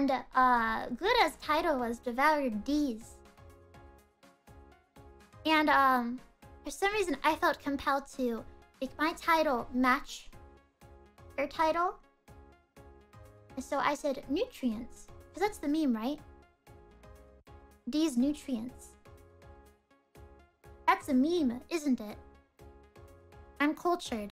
And Gura's title was Devoured Deez. And for some reason I felt compelled to make my title match her title. And so I said nutrients. Because that's the meme, right? These nutrients. That's a meme, isn't it? I'm cultured.